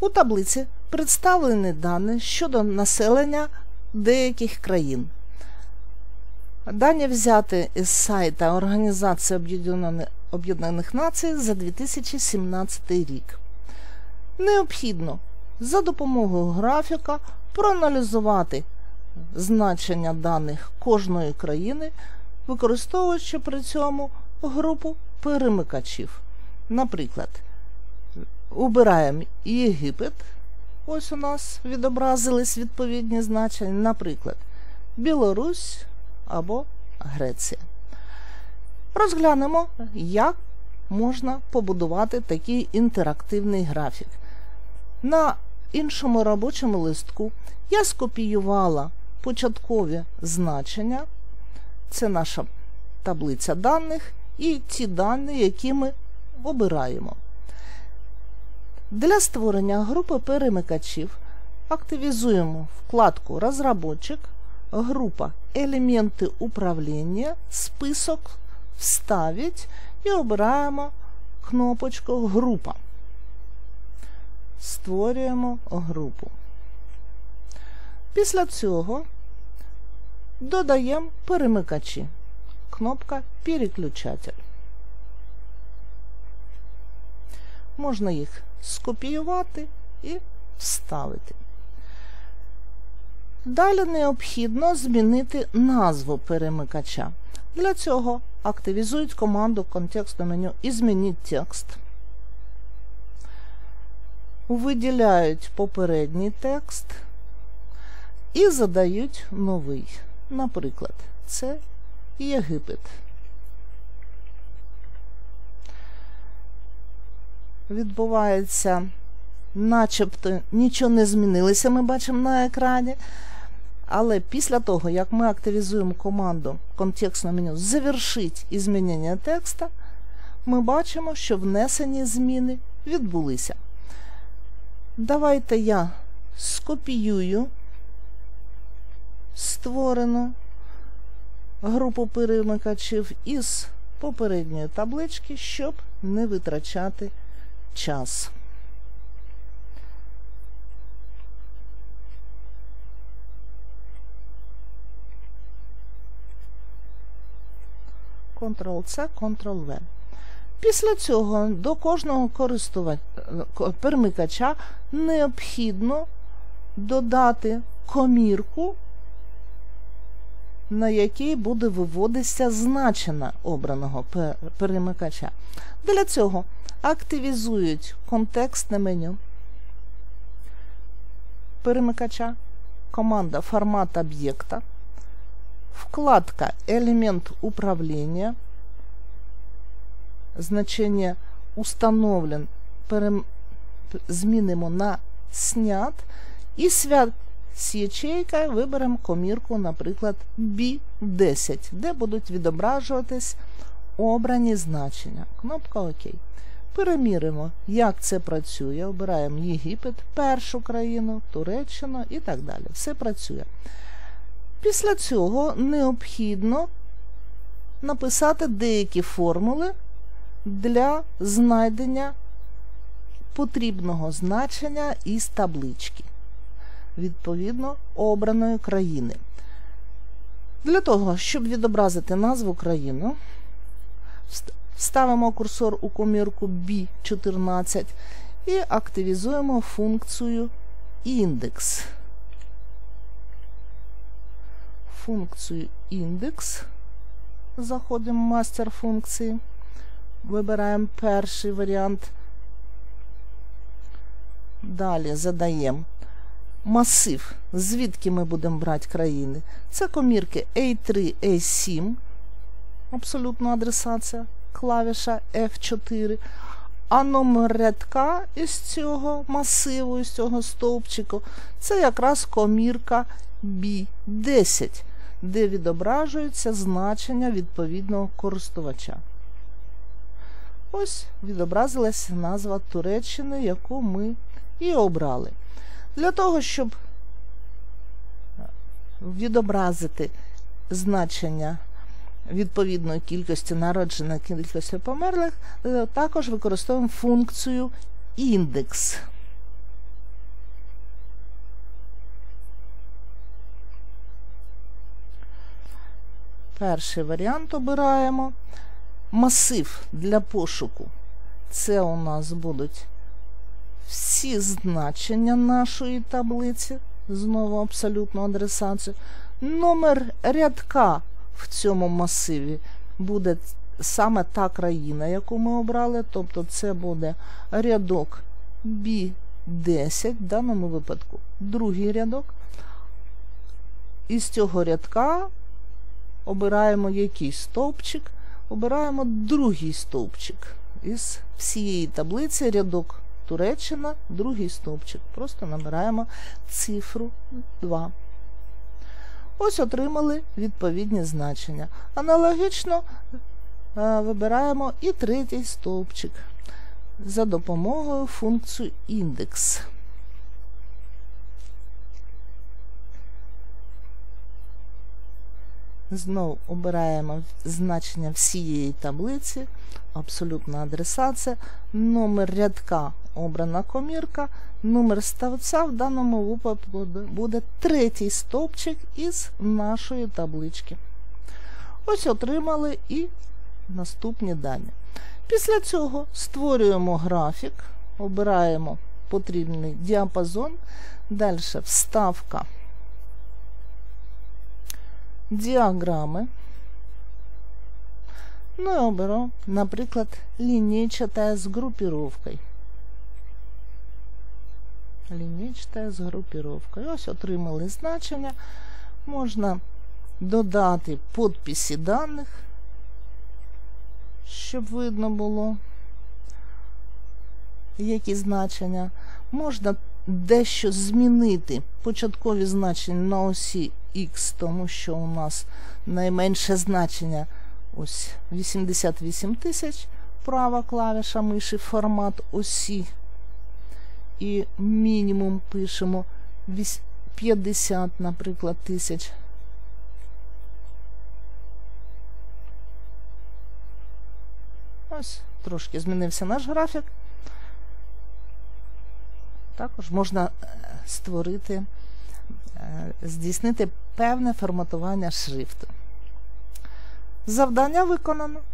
У таблиці представлені дані щодо населення деяких країн. Дані взяті із сайта Організації Об'єднаних Націй за 2017 рік. Необхідно за допомогою графіка проаналізувати значення даних кожної країни, використовуючи при цьому групу перемикачів. Наприклад, обираємо Єгипет, ось у нас відобразились відповідні значення, наприклад, Білорусь або Греція. Розглянемо, як можна побудувати такий інтерактивний графік. На іншому робочому листку я скопіювала початкові значення, це наша таблиця даних, і ті дані, які ми обираємо. Для створення групи перемикачів активізуємо вкладку «Розробник», група «Елементи управління», список «Вставить» і обираємо кнопочку «Група». Створюємо групу. Після цього додаємо перемикачі. Кнопка «Переключатель». Можна їх скопіювати і вставити. Далі необхідно змінити назву перемикача. Для цього активізують команду контекстного меню «Изменить текст». Виділяють попередній текст і задають новий. Наприклад, це Єгипет. Відбувається, начебто нічого не змінилося, ми бачимо на екрані. Але після того, як ми активізуємо команду контекстного меню «Завершить змінення текста», ми бачимо, що внесені зміни відбулися. Давайте я скопіюю створену групу перемикачів із попередньої таблички, щоб не витрачати час. Ctrl-C, Ctrl-V. Після цього до кожного перемикача необхідно додати комірку, на якій буде виводитися значення обраного перемикача. Для цього активізують контекстне меню перемикача, команда «Формат об'єкта», вкладка «Елемент управління», значення «Установлен» змінимо на «Снят» і з ячейкою виберемо комірку, наприклад, B10, де будуть відображуватись обрані значення. Кнопка «Ок». Переміримо, як це працює. Обираємо Єгипет, першу країну, Туреччину і так далі. Все працює. Після цього необхідно написати деякі формули для знайдення потрібного значення із таблички, відповідно обраної країни. Для того, щоб відобразити назву країни, вставимо курсор у комірку B14 і активізуємо функцію індекс. Функцію індекс. Заходимо в мастер функції. Вибираємо перший варіант. Далі задаємо масив, звідки ми будемо брати країни. Це комірки A3, A7, абсолютна адресація, клавіша F4. А номер рядка із цього масиву, із цього стовпчику, це якраз комірка B10, де відображується значення відповідного користувача. Ось відобразилася назва Туреччини, яку ми і обрали. Для того, щоб відобразити значення відповідної кількості народжених, кількості померлих, також використовуємо функцію індекс. Перший варіант обираємо. Масив для пошуку. Це у нас будуть всі значення нашої таблиці. Знову абсолютну адресацію. Номер рядка в цьому масиві буде саме та країна, яку ми обрали. Тобто це буде рядок B10, в даному випадку другий рядок. Із цього рядка обираємо якийсь стовпчик, обираємо другий стовпчик. Із всієї таблиці рядок Туреччина, другий стовпчик. Просто набираємо цифру 2. Ось отримали відповідні значення. Аналогічно вибираємо і третій стовпчик за допомогою функції індекс. Знову обираємо значення всієї таблиці, абсолютна адресація, номер рядка обрана комірка, номер ставця в даному випадку буде третій стовпчик із нашої таблички. Ось отримали і наступні дані. Після цього створюємо графік, обираємо потрібний діапазон, далі вставка діаграми. Ну і оберу, наприклад, лінійчатая з групіровкою. Лінійчатая з групіровкою. Ось отримали значення. Можна додати підписи даних, щоб видно було, які значення. Можна дещо змінити початкові значення на осі Х, тому що у нас найменше значення ось 88 тисяч, права клавіша миші, формат осі. І мінімум пишемо 50, наприклад, тисяч. Ось, трошки змінився наш графік. Також можна створити, здійснити певне форматування шрифту. Завдання виконано.